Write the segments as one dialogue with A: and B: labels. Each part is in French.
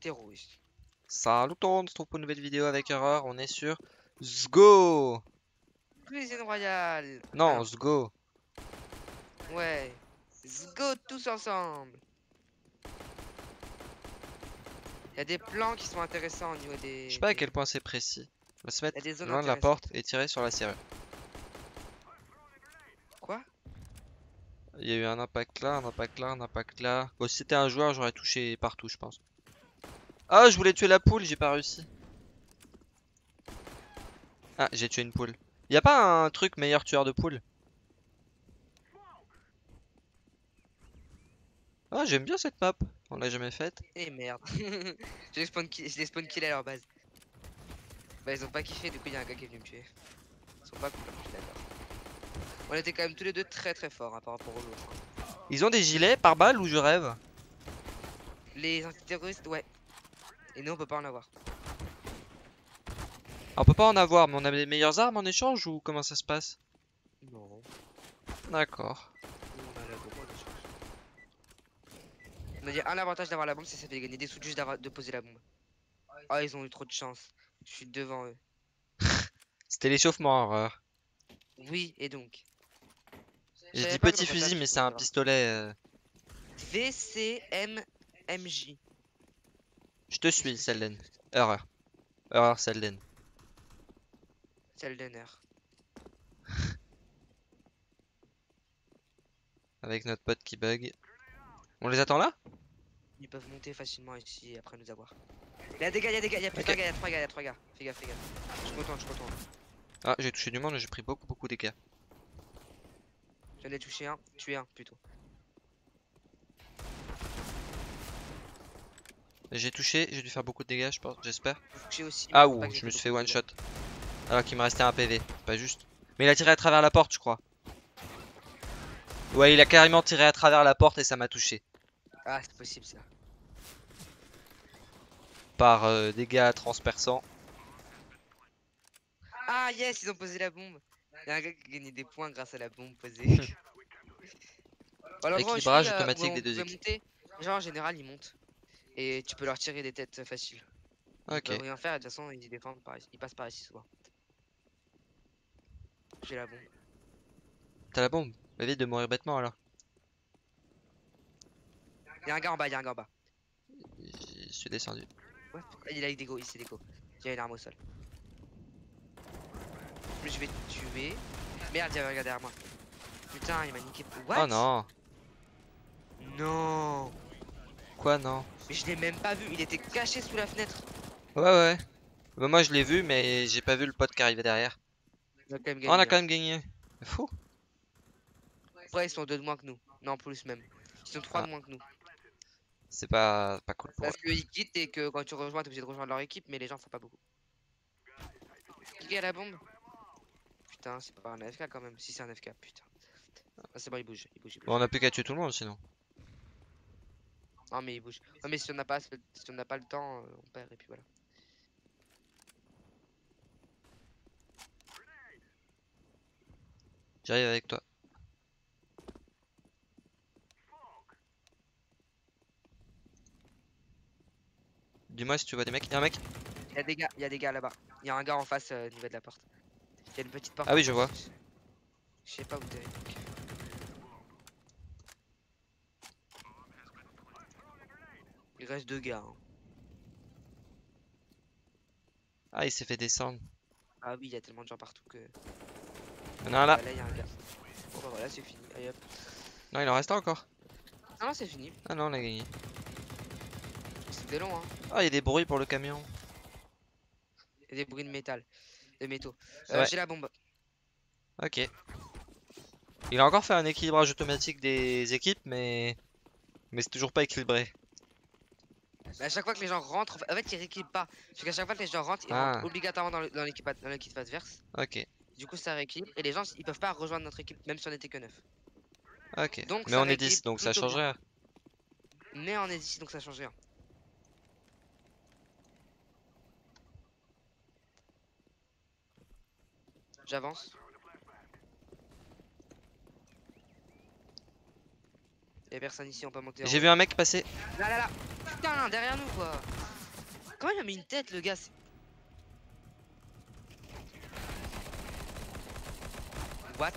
A: terroriste.
B: Salut tout le monde, on se retrouve pour une nouvelle vidéo avec Erreur. On est sur Zgo.
A: Cuisine royale.
B: Non,
A: Ah
B: Zgo.
A: non, ouais. Let's go tous ensemble. Il y a des plans qui sont intéressants au niveau des...
B: Je sais pas à quel point c'est précis. On va se
A: Il y
B: mettre
A: a des zones
B: loin de la
A: intéressantes.
B: porte et tirer sur la serrure.
A: Quoi?
B: Il y a eu un impact là, un impact là, un impact là. Bon, si c'était un joueur, j'aurais touché partout, je pense. Ah, je voulais tuer la poule, j'ai pas réussi. Ah, j'ai tué une poule. Y a pas un truc meilleur tueur de poule? Ah, j'aime bien cette map. On l'a jamais faite.
A: Eh merde. Je les spawn kill à leur base. Bah ils ont pas kiffé, du coup il y a un gars qui est venu me tuer. Ils sont pas cool, je suis d'accord. On était quand même tous les deux très très forts hein, par rapport aux autres. Hein.
B: Ils ont des gilets par balle ou je rêve?
A: Les antiterroristes, ouais. Et nous on peut pas en avoir.
B: On peut pas en avoir, mais on a les meilleures armes en échange ou comment ça se passe?
A: Non.
B: D'accord.
A: Nous, on a la bombe en échange. On a dit un avantage d'avoir la bombe, c'est que ça fait gagner des sous juste de poser la bombe. Ah ils ont eu trop de chance. Je suis devant eux.
B: C'était l'échauffement, Erreur.
A: Oui, et donc. Je
B: J'ai
A: savais
B: dit
A: pas que
B: petit
A: dans ta table,
B: fusil,
A: tu
B: mais c'est
A: pouvais
B: un
A: savoir.
B: pistolet.
A: VCMMJ.
B: Je te suis, Selden. Erreur. Erreur, Selden.
A: Seldener.
B: Avec notre pote qui bug. On les attend là?
A: Ils peuvent monter facilement ici et après nous avoir. Il y a des gars, il y a des gars, il y a plusieurs
B: Ok.
A: gars, il y a 3 gars, il y a 3 gars. Fais gaffe, fais gaffe. Je suis content, je suis content.
B: Ah, j'ai touché du monde et j'ai pris beaucoup de dégâts.
A: J'en ai touché un, tué un plutôt.
B: J'ai touché, j'ai dû faire beaucoup de dégâts, je pense, j'espère.
A: J'ai touché aussi, mais
B: Ah,
A: faut pas
B: ouh,
A: que
B: je
A: j'ai
B: me
A: fait
B: suis fait
A: beaucoup
B: one
A: de
B: shot.
A: dégâts.
B: Alors qu'il me restait un PV, pas juste. Mais il a tiré à travers la porte, je crois. Ouais, il a carrément tiré à travers la porte et ça m'a touché.
A: Ah, c'est possible ça.
B: Par dégâts transperçants.
A: Ah, yes, ils ont posé la bombe. Il y a un gars qui a gagné des points grâce à la bombe posée. À l'endroit où je suis,
B: Équilibrage
A: où
B: automatique
A: on
B: des deux
A: pouvait
B: équipes.
A: monter, genre en général, ils montent. Et tu peux leur tirer des têtes faciles. Ils
B: Ok.
A: peuvent rien faire, et de toute façon, ils défendent par ici. Ils passent par ici souvent. J'ai la bombe.
B: T'as la bombe? Évite de mourir bêtement alors.
A: Il y a un gars en bas, il y a un gars en bas.
B: Je suis descendu.
A: Ouais, il a des go, ici des go. Il y a une arme au sol. Lui, je vais te tuer. Merde, il y avait un gars derrière moi. Putain, il m'a niqué. What?
B: Oh non.
A: Non.
B: Quoi non?
A: Mais je l'ai même pas vu, il était caché sous la fenêtre.
B: Ouais. Bah, moi je l'ai vu mais j'ai pas vu le pote qui arrivait derrière.
A: On a quand même
B: Oh, on a
A: gagné.
B: quand même gagné. Fou.
A: Après, ils sont deux de moins que nous. Non, plus même. Ils sont trois
B: Ah,
A: de moins que nous.
B: c'est pas cool pour eux.
A: Parce qu'ils quittent et que quand tu rejoins, t'es obligé de rejoindre leur équipe, mais les gens font pas beaucoup. Qui a la bombe? Putain, c'est pas un AFK quand même. Si c'est un AFK, putain. Ah, c'est bon, il bouge, il bouge, il bouge.
B: Bon, on a plus qu'à tuer tout le monde sinon.
A: Non, mais il bouge. Non, mais si on n'a pas, si on n'a pas le temps, on perd et puis voilà.
B: J'arrive avec toi. Dis-moi si tu vois des mecs. Y'a un mec?
A: Il y a des gars là-bas. Il y a un gars en face au niveau de la porte. Il y a une petite porte.
B: Ah oui,
A: en
B: je
A: face.
B: vois.
A: Je sais pas où t'es. Il reste deux gars. Hein.
B: Ah, il s'est fait descendre.
A: Ah oui, il y a tellement de gens partout que.
B: Y'en a un là.
A: Là, il y a un gars. Bon, bah voilà, c'est fini. Allez hop.
B: Non, il en reste un encore.
A: Non, c'est fini.
B: Ah non, on a gagné.
A: C'était long, hein.
B: Ah, il y a des bruits pour le camion.
A: Il y a des bruits de métal. De métaux.
B: Ouais,
A: J'ai la bombe.
B: ok. Il a encore fait un équilibrage automatique des équipes, mais c'est toujours pas équilibré.
A: Mais à chaque fois que les gens rentrent, en fait, ils rééquipent pas. Parce qu'à chaque fois que les gens rentrent, ils
B: Ah,
A: rentrent obligatoirement dans l'équipe adverse.
B: ok,
A: Du coup, ça rééquilibre. Et les gens, ils peuvent pas rejoindre notre équipe, même si on était que 9.
B: ok.
A: Donc,
B: Mais
A: ça
B: on est 10,
A: rééquilibre
B: donc ça
A: plutôt
B: change
A: bien.
B: rien.
A: Mais on est d'ici, donc ça change rien. J'avance. Y'a personne ici, on peut monter en
B: J'ai
A: haut.
B: vu un mec passer.
A: Là, là, là. Putain, derrière nous, quoi. Comment il a mis une tête le gars? What?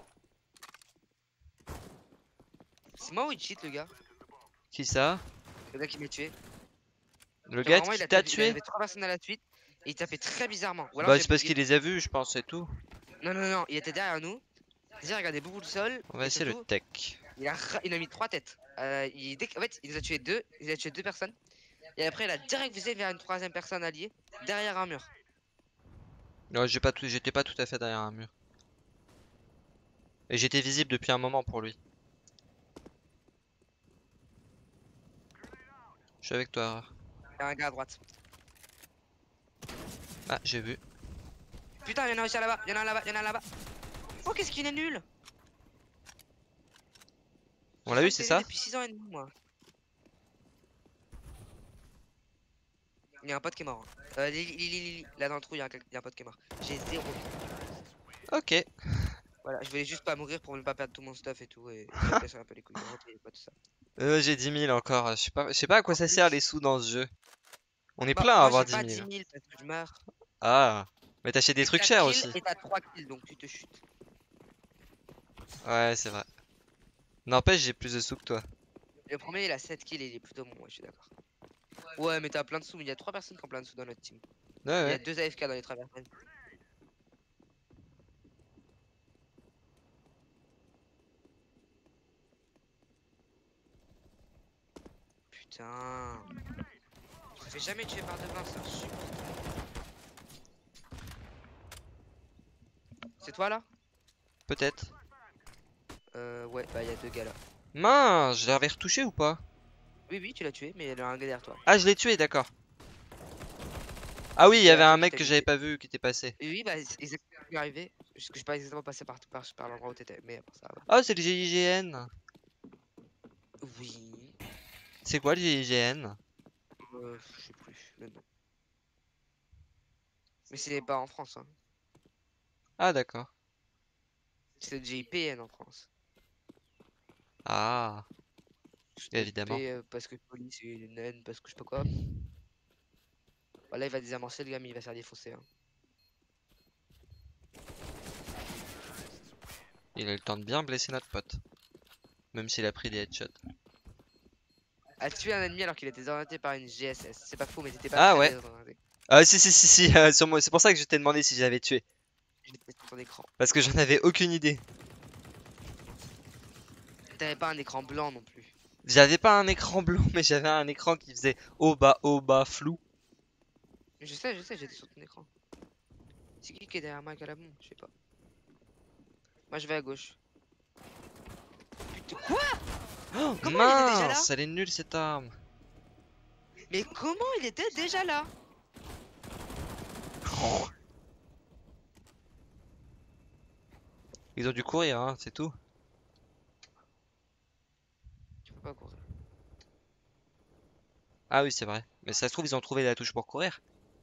A: C'est moi ou il cheat le gars?
B: Qui ça?
A: Le gars qui m'a tué.
B: Le
A: Genre,
B: gars
A: vraiment,
B: qui
A: il
B: t'a
A: il
B: tué?
A: avait 3 personnes à la suite et il tapait très bizarrement. Ou alors
B: Bah
A: j'ai
B: c'est parce
A: bugué.
B: qu'il les a vus, je pense, c'est tout.
A: Non, non, non, il était derrière nous. Il regardait beaucoup le sol.
B: On va
A: Et
B: essayer le
A: surtout,
B: tech.
A: il a mis 3 têtes. En fait, il nous a tué deux. Il a tué 2 personnes. Et après, il a direct visé vers une 3ème personne alliée derrière un mur.
B: Non, j'étais pas tout à fait derrière un mur. Et j'étais visible depuis un moment pour lui. Je suis avec toi.
A: Il y a un gars à droite.
B: Ah, j'ai vu.
A: Putain, il y en a aussi là-bas. Il y en a un là-bas. Il y en a un là-bas. Oh, qu'est-ce qu'il est nul!
B: On l'a eu, c'est ça?
A: Depuis 6 ans et demi, moi. Il y a un pote qui est mort. Lili, là dans le trou, il y a un pote qui est mort. J'ai 0.
B: Ok.
A: Voilà, je voulais juste pas mourir pour ne pas perdre tout mon stuff et tout. Et ça me casse un peu les couilles. Et pas tout ça.
B: J'ai 10 000 encore. Je sais pas à quoi
A: En
B: ça
A: plus,
B: sert les sous dans ce jeu. On est
A: bah,
B: plein à
A: moi
B: avoir
A: j'ai
B: 10
A: pas 10
B: 000.
A: 000 parce que je meurs.
B: Ah. Mais t'achètes des
A: J'ai
B: trucs
A: 4
B: chers
A: kills
B: aussi.
A: et t'as 3 kills donc tu te chutes.
B: Ouais, c'est vrai. N'empêche, j'ai plus de sous que toi.
A: Le premier il a 7 kills et il est plutôt bon, ouais, je suis d'accord. Ouais, mais t'as plein de sous, mais il y a 3 personnes qui ont plein de sous dans notre team.
B: Ouais,
A: Il y a
B: ouais.
A: 2 AFK dans les traversées. Putain. Je me fais jamais tuer par devant, c'est insupportable. C'est toi là?
B: Peut-être.
A: Ouais, bah il y a 2 gars là.
B: Mince, je l'avais retouché ou pas?
A: Oui, oui, tu l'as tué, mais il y a un gars derrière toi.
B: Ah, je l'ai tué, d'accord. Ah oui, il y avait
A: Derrière
B: un
A: toi qui
B: mec
A: t'a
B: que j'avais
A: visé.
B: pas vu qui était passé.
A: Et oui, bah c'est exactement ce qui est arrivé. Parce que je suis pas exactement passé par l'endroit où t'étais, mais pour ça va.
B: Oh, c'est le GIGN.
A: Oui.
B: C'est quoi le GIGN?
A: Je sais plus le nom. Mais c'est pas en France, hein.
B: Ah, d'accord.
A: C'est le GIPN en France.
B: Ah,
A: Le
B: évidemment.
A: P parce que police et une N parce que je sais pas quoi. Bah, là il va désamorcer le gars mais il va se faire défoncer, hein.
B: Il a eu le temps de bien blesser notre pote. Même s'il a pris des headshots.
A: A tué un ennemi alors qu'il était désorienté par une GSS. C'est pas faux mais t'étais pas
B: Ah
A: très
B: ouais.
A: désorienté.
B: Ah si si si si, sur moi. C'est pour ça que je t'ai demandé si j'avais tué.
A: J'étais sur ton écran.
B: Parce que j'en avais aucune idée.
A: T'avais pas un écran blanc non plus.
B: J'avais pas un écran blanc, mais j'avais un écran qui faisait haut bas, flou.
A: Je sais, j'étais sur ton écran. C'est qui est derrière moi à la bombe? Je sais pas. Moi je vais à gauche. Putain, quoi?
B: Oh,
A: Comment il était déjà là?
B: mince, elle est nulle cette arme.
A: Mais comment il était déjà là?
B: Ils ont dû courir, hein, c'est tout.
A: Tu peux pas courir.
B: Ah oui, c'est vrai. Mais ça se trouve, ils ont trouvé la touche pour courir.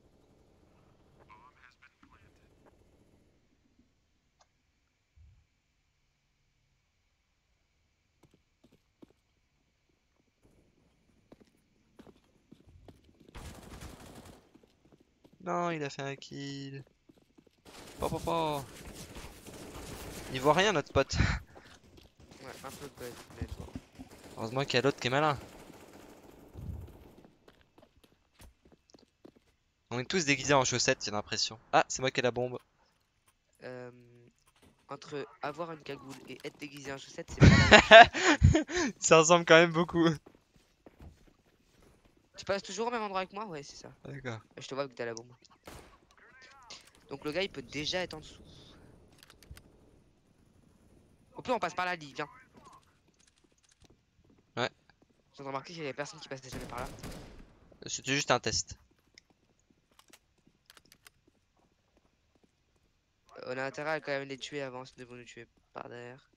B: Non, il a fait un kill. Oh. Il voit rien, notre pote.
A: Ouais, un peu bête, mais bon.
B: Heureusement qu'il y a l'autre qui est malin. On est tous déguisés en chaussettes, j'ai l'impression. Ah, c'est moi qui ai la bombe.
A: Euh, Entre avoir une cagoule et être déguisé en chaussette, c'est pas la même chose.
B: Ça ressemble quand même beaucoup.
A: Tu passes toujours au même endroit avec moi? Ouais, c'est ça.
B: D'accord.
A: Je te vois que t'as la bombe. Donc le gars il peut déjà être en dessous. Au plus on passe par là, Lee, viens.
B: Ouais.
A: J'ai remarqué qu'il y avait personne qui passait jamais par là.
B: C'était juste un test.
A: On a intérêt à quand même les tuer avant, sinon ils vont nous tuer par derrière.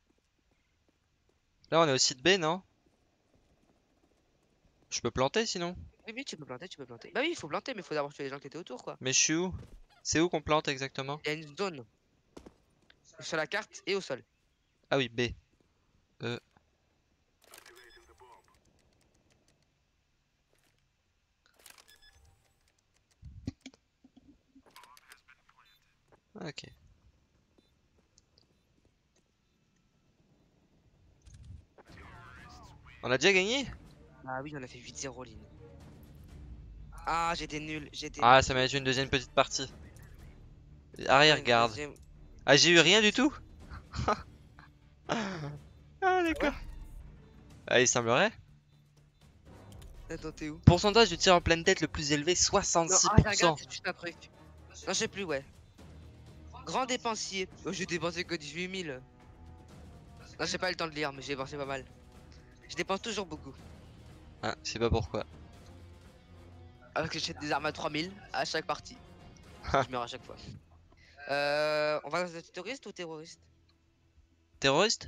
B: Là, on est au site B, non? Je peux planter sinon?
A: Oui, oui, tu peux planter, tu peux planter. Bah oui, il faut planter, mais il faut d'abord tuer les gens qui étaient autour, quoi.
B: Mais je suis où? C'est où qu'on plante exactement?
A: Il y a une zone sur la carte et au sol.
B: Ah oui, B. Ok. On a déjà gagné?
A: Ah oui, on a fait 8-0 Lynn. Ah, j'étais nul, j'étais
B: Ah,
A: nul.
B: ça m'a fait une deuxième petune partie.
A: Moi,
B: Arrière
A: une
B: garde.
A: deuxième.
B: Ah, j'ai eu rien du tout? Ah,
A: Ah ouais?
B: d'accord. Ah, il semblerait.
A: Attends, t'es où?
B: Pourcentage de tir en pleine tête le plus élevé,
A: Non, ah, regarde,
B: 66%.
A: c'est juste un truc. Non, je sais plus, ouais. Grand dépensier. Oh, j'ai dépensé que 18 000. Non, j'ai pas eu le temps de lire, mais j'ai dépensé pas mal. Je dépense toujours beaucoup.
B: Ah, je sais pas pourquoi.
A: Alors que j'achète des armes à 3000 à chaque partie. Je meurs à chaque fois. On va dans un terroriste ou terroriste?
B: Terroriste?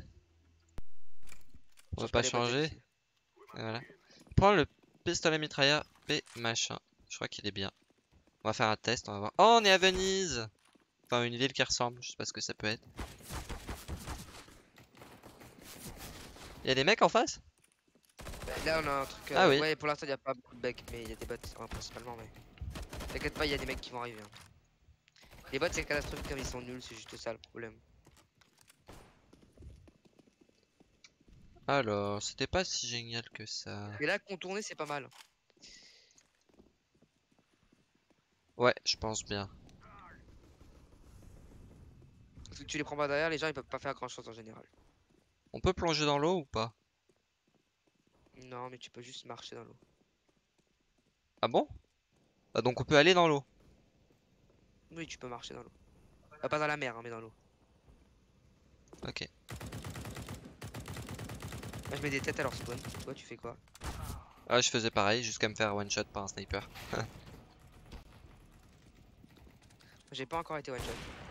B: On va
A: Change
B: pas
A: pas les bottes
B: changer.
A: d'habitude.
B: Et voilà. Prends le pistolet mitrailleur P machin. Je crois qu'il est bien. On va faire un test, on va voir. Oh, on est à Venise! Enfin, une ville qui ressemble, je sais pas ce que ça peut être. Y'a des mecs en face?
A: Là, on a un truc.
B: Ah oui.
A: Ouais, pour l'instant, il a pas beaucoup de bugs, mais il y a des bots principalement. Mais t'inquiète pas, il y a des mecs qui vont arriver. Hein. Les bots, c'est catastrophique comme ils sont nuls, c'est juste ça le problème.
B: Alors, c'était pas si génial que ça.
A: Et là, contourner, c'est pas mal.
B: Ouais, je pense bien.
A: Parce que tu les prends pas derrière, les gens ils peuvent pas faire grand chose en général.
B: On peut plonger dans l'eau ou pas?
A: Non, mais tu peux juste marcher dans l'eau.
B: Ah bon? Ah, donc on peut aller dans l'eau.
A: Oui, tu peux marcher dans l'eau. Pas dans la mer, hein, mais dans l'eau.
B: Ok.
A: Moi, je mets des têtes à leur spawn. Toi, tu fais quoi?
B: Ah, je faisais pareil, jusqu'à me faire one shot par un sniper.
A: J'ai pas encore été one shot.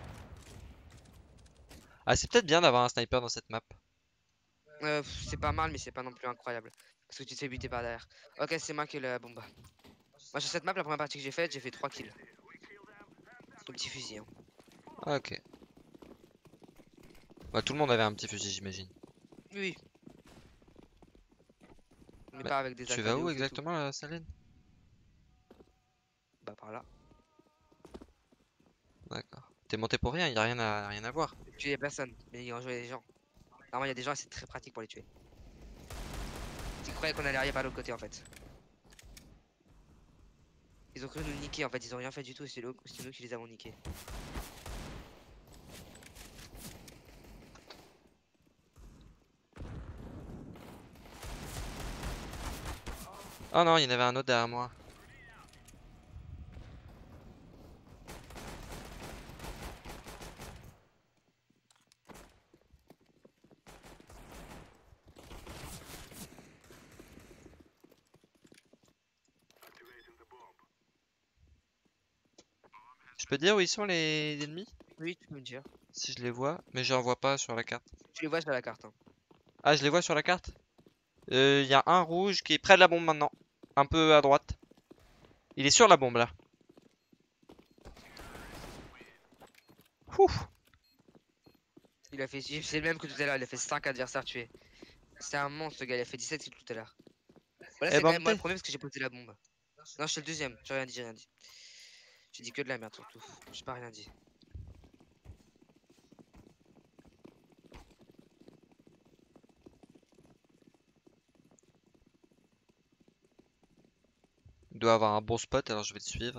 B: Ah, c'est peut-être bien d'avoir un sniper dans cette map.
A: C'est pas mal, mais c'est pas non plus incroyable. Parce que tu te fais buter par derrière. Ok, c'est moi qui ai la bombe. Moi, sur cette map, la première partie que j'ai fait 3 kills. Ton petit fusil. Hein.
B: Ah, ok. Bah, tout le monde avait un petit fusil, j'imagine.
A: Oui. Mais
B: Mais
A: pas avec des
B: tu
A: AK
B: vas
A: de
B: où
A: ouf et tout.
B: exactement, la Saline?
A: Bah, par là.
B: D'accord. T'es monté pour rien, y a rien à voir.
A: Tu y a personne, mais il en jouait des gens. Normalement, il y a des gens et c'est très pratique pour les tuer. Ils croyaient qu'on allait arriver par l'autre côté en fait. Ils ont cru nous niquer en fait, ils ont rien fait du tout, c'est nous qui les avons niqués.
B: Oh non, il y en avait un autre derrière moi. Je peux dire où ils sont les ennemis?
A: Oui, tu peux me dire.
B: Si je les vois, mais je les vois pas sur la carte.
A: Tu les vois sur la carte. Hein.
B: Ah, je les vois sur la carte? Il y a un rouge qui est près de la bombe maintenant. Un peu à droite. Il est sur la bombe là. Ouf.
A: Il a fait. C'est le même que tout à l'heure, il a fait 5 adversaires tués. C'est un monstre ce gars, il a fait 17 kills tout à l'heure. Voilà,
B: Eh
A: c'est quand
B: ben,
A: même moi le premier parce que j'ai posé la bombe. Non, je suis le deuxième, j'ai rien dit, j'ai rien dit. J'ai dit que de la merde surtout. J'ai pas rien dit.
B: il doit avoir un bon spot, alors je vais le suivre.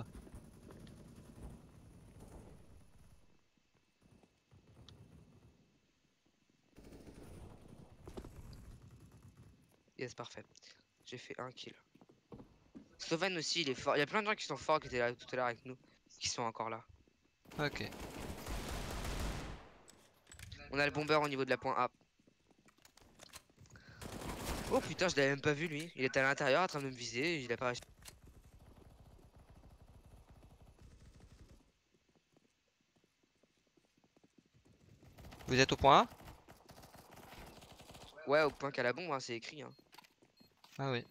A: Yes, parfait. J'ai fait un kill. Sloven aussi, il est fort. Il y a plein de gens qui sont forts qui étaient là tout à l'heure avec nous, qui sont encore là.
B: Ok.
A: On a le bomber au niveau de la point A. Oh putain, je l'avais même pas vu lui. Il était à l'intérieur en train de me viser, il a pas réussi.
B: Vous êtes au point A?
A: Ouais, au point qu'à la bombe, hein, c'est écrit. Hein.
B: Ah oui.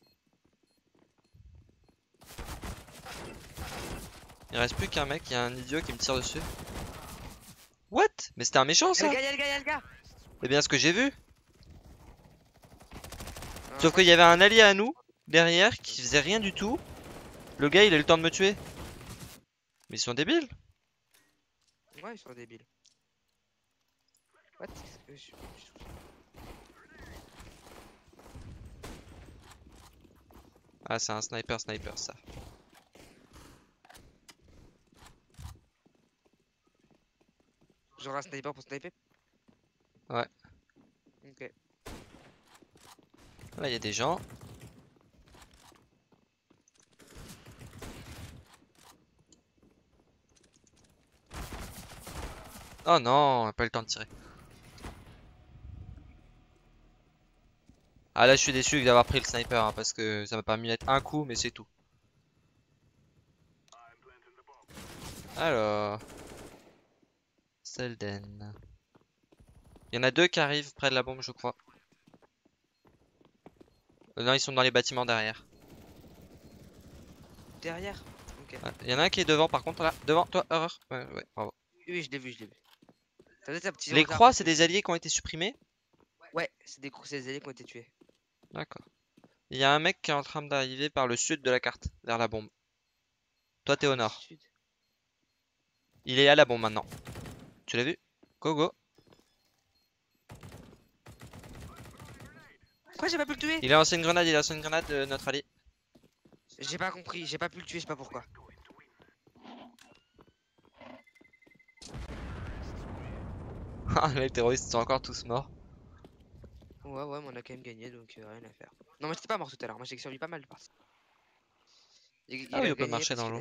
B: Il reste plus qu'un mec, il y a un idiot qui me tire dessus. What? Mais c'était un méchant
A: Y'a le
B: ça?
A: gars, y'a le gars, y'a le gars!
B: C'est bien ce que j'ai vu.
A: Ah,
B: Sauf qu'il y avait un allié à nous, derrière, qui faisait rien du tout. Le gars, il a eu le temps de me tuer. Mais ils sont débiles.
A: Ouais, ils sont débiles. What?
B: Ah, c'est un sniper ça.
A: Genre un sniper pour sniper?
B: Ouais.
A: Ok.
B: Là, il y a des gens. Oh non, pas eu le temps de tirer. Ah là, je suis déçu d'avoir pris le sniper hein, parce que ça m'a permis de mettre un coup, mais c'est tout. Alors, Selden. Il y en a deux qui arrivent près de la bombe, je crois. Non, ils sont dans les bâtiments derrière.
A: Derrière? Ok.
B: Ouais. Il y en a un qui est devant, par contre, là. Devant toi, horreur. Ouais, ouais, bravo.
A: Oui, je l'ai vu, je l'ai vu. T'as peut-être un petit
B: Les
A: retard
B: croix,
A: parce
B: c'est
A: que
B: des alliés qui ont été supprimés?
A: Ouais, c'est des alliés qui ont été tués.
B: D'accord. Il y a un mec qui est en train d'arriver par le sud de la carte, vers la bombe. Toi, t'es au
A: Le
B: nord.
A: sud.
B: Il est à la bombe maintenant. Tu l'as vu? Go, go.
A: Pourquoi j'ai pas pu le tuer?
B: Il a lancé une grenade, notre allié.
A: J'ai pas compris, j'ai pas pu le tuer, je sais pas pourquoi.
B: Ah, les terroristes sont encore tous morts.
A: Ouais, ouais, mais on a quand même gagné donc rien à faire. Non, moi j'étais pas mort tout à l'heure, moi j'ai survécu pas mal de parties.
B: Ah
A: Il
B: oui,
A: a
B: on peut
A: gagné
B: marcher
A: parce
B: dans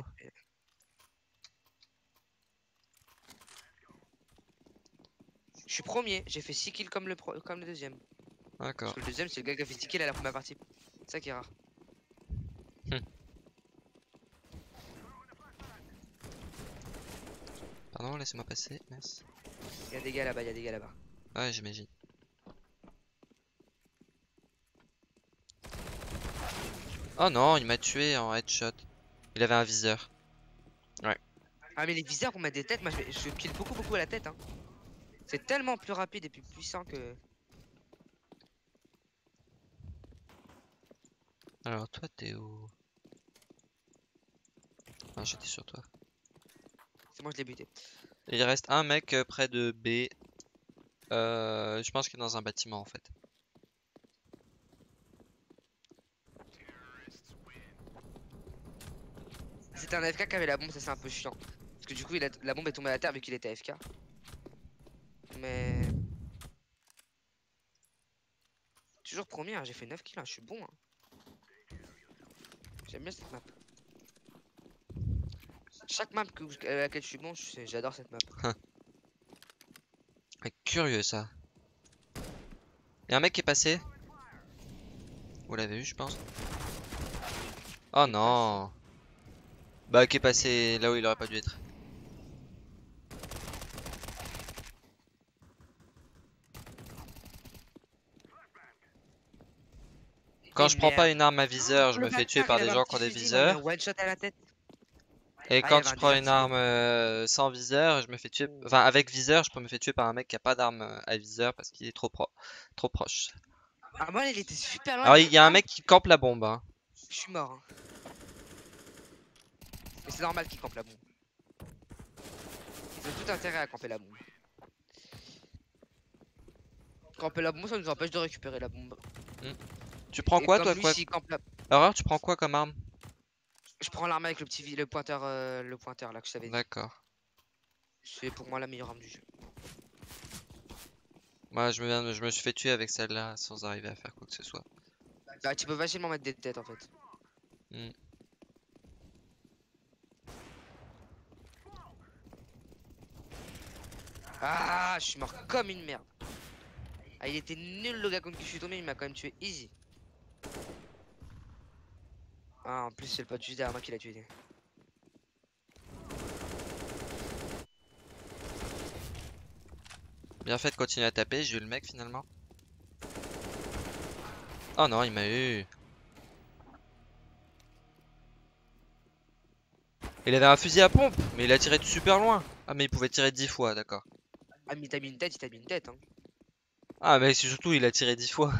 A: qu'il a.
B: l'eau.
A: Je suis premier, j'ai fait 6 kills comme comme le deuxième. Parce
B: D'accord.
A: que le deuxième, c'est le gars qui a fait 6 kills à la première partie. C'est ça qui est rare.
B: Hum. Pardon, laissez-moi passer. Merci.
A: Il y a des gars là-bas, il y a des gars là-bas.
B: Ouais, j'imagine. Oh non, il m'a tué en headshot. Il avait un viseur. Ouais.
A: Ah, mais les viseurs pour mettre des têtes, moi je kill beaucoup à la tête. Hein. C'est tellement plus rapide et plus puissant que.
B: Alors, toi, t'es où? Ah, j'étais sur toi.
A: C'est moi je l'ai buté.
B: Il reste un mec près de B. Je pense qu'il est dans un bâtiment en fait.
A: C'était un AFK qui avait la bombe, ça c'est un peu chiant. Parce que du coup, la bombe est tombée à terre vu qu'il était AFK. Mais. Toujours premier, hein, j'ai fait 9 kills, hein, je suis bon. Hein. J'aime bien cette map. Chaque map à laquelle je suis bon, j'adore cette map.
B: Ah, curieux ça. Il y a un mec qui est passé. Vous l'avez vu, je pense. Oh
A: Qui est passé.
B: non. Bah, qui est passé là où il aurait pas dû être. Quand
A: Et
B: je prends pas
A: merde.
B: une arme à viseur, je
A: Le
B: me fais tuer
A: bâtard, il
B: par des
A: avait un
B: gens qui ont
A: petit
B: des
A: fusil, il m'a mis un
B: viseurs.
A: one shot à la tête.
B: Et
A: Ah, il y
B: quand
A: avait
B: je
A: un
B: prends une
A: dévertigo.
B: arme sans viseur, je me fais tuer. Enfin, avec viseur, je peux me faire tuer par un mec qui a pas d'arme à viseur parce qu'il est trop proche.
A: Ah, moi, il était super loin, il
B: Alors,
A: m'a
B: il
A: fait
B: y a un
A: un.
B: mec qui campe la bombe. Hein.
A: Je suis mort. Hein. Mais c'est normal qu'il campe la bombe. Ils ont tout intérêt à camper la bombe. Camper la bombe, ça nous empêche de récupérer la bombe.
B: Hmm. Tu prends
A: Et
B: quoi,
A: comme
B: toi,
A: lui,
B: quoi?
A: s'il campe la.
B: Horreur, tu prends quoi comme arme?
A: Je prends l'arme avec le pointeur là que je t'avais dit.
B: D'accord.
A: C'est pour moi la meilleure arme du jeu.
B: Moi, je me suis fait tuer avec celle-là sans arriver à faire quoi que ce soit.
A: Bah, tu peux facilement mettre des têtes en fait.
B: Hmm.
A: Ah, je suis mort comme une merde. Ah, il était nul le gars contre qui je suis tombé, il m'a quand même tué easy. Ah, en plus, c'est le pote juste derrière moi qui l'a tué.
B: Bien fait de continuer à taper, j'ai eu le mec finalement. Oh non, il m'a eu. Il avait un fusil à pompe, mais il a tiré de super loin. Ah, mais il pouvait tirer 10 fois, d'accord.
A: Ah, mais t'as mis une tête, il t'a mis une tête. Hein.
B: Ah, mais surtout, il a tiré 10 fois.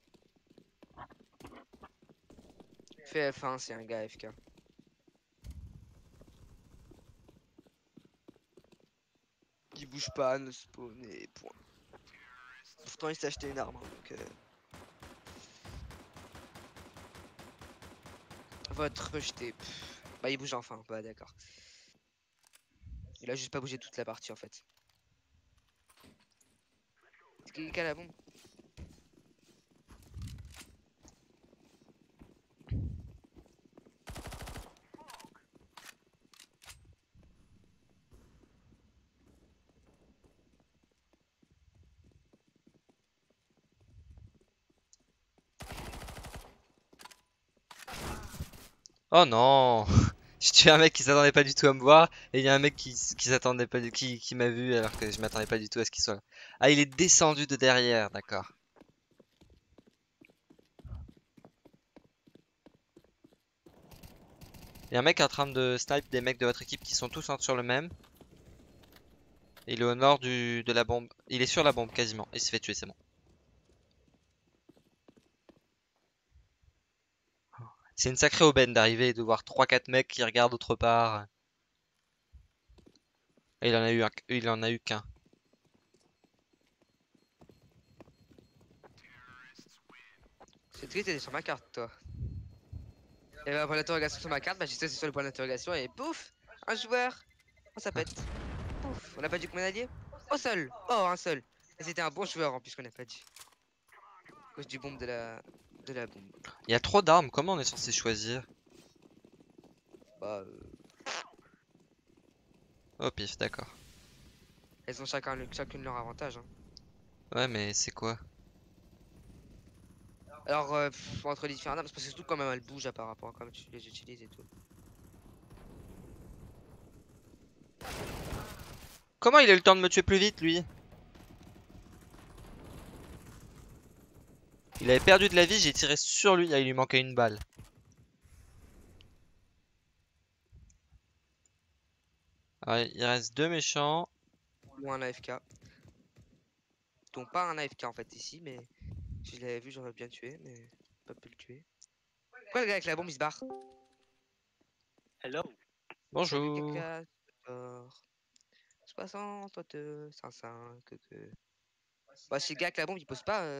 A: Fais F1, c'est un gars FK. bouge pas, ne spawn et point. Pourtant il s'est acheté une arme, hein, donc Votre rejeté. Bah il bouge enfin, bah d'accord. Il a juste pas bougé toute la partie en fait. Est-ce qu'il a la bombe?
B: Oh non! J'ai tué un mec qui s'attendait pas du tout à me voir, et il y a un mec qui s'attendait pas qui m'a vu alors que je m'attendais pas du tout à ce qu'il soit là. Ah, il est descendu de derrière, d'accord. Il y a un mec qui est en train de snipe des mecs de votre équipe qui sont tous sur le même. Et il est au nord de la bombe. Il est sur la bombe quasiment. Il s'est fait tuer, c'est bon. C'est une sacrée aubaine d'arriver et de voir 3-4 mecs qui regardent autre part. Et il en a eu qu'un.
A: C'est triste, t'es sur ma carte toi. Et bah, point d'interrogation sur ma carte, bah je sais c'est sur le point d'interrogation et pouf, un joueur. Oh ça pète. Pouf, on a pas dit combien d'alliés? Oh seul. Oh un seul. Et c'était un bon joueur en plus qu'on a pas dit. À cause du bombe de la bombe.
B: Il y a trop d'armes, comment on est censé choisir?
A: Bah
B: Oh pif, d'accord.
A: elles ont chacune leur avantage. Hein.
B: Ouais, mais c'est quoi?
A: Alors entre les différentes armes, c'est parce que surtout quand même elles bougent par rapport à comme tu les utilises et tout.
B: Comment il a eu le temps de me tuer plus vite, lui? Il avait perdu de la vie, j'ai tiré sur lui, il lui manquait une balle. Alors, il reste 2 méchants.
A: Ou un AFK. Dont pas un AFK en fait ici, mais si je l'avais vu j'aurais bien tué, mais pas pu le tuer. Pourquoi le gars avec la bombe il se barre?
C: Hello.
A: Salut
B: Bonjour.
A: caca. 62, 105, que... Bah si le gars avec la bombe il pose pas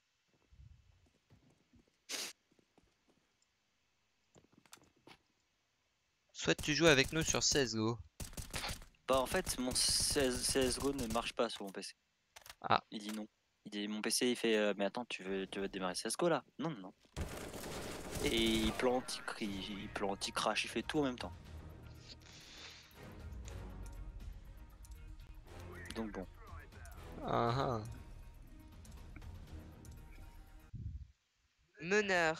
B: Soit tu joues avec nous sur CSGO.
C: Bah en fait mon CSGO ne marche pas sur mon PC.
B: Ah.
C: Il dit non. Il dit mon PC il fait mais attends tu veux démarrer CSGO là? Non non. Et il plante, il plante, il crache, il fait tout en même temps. Donc bon.
B: Ah ah.
A: meneur.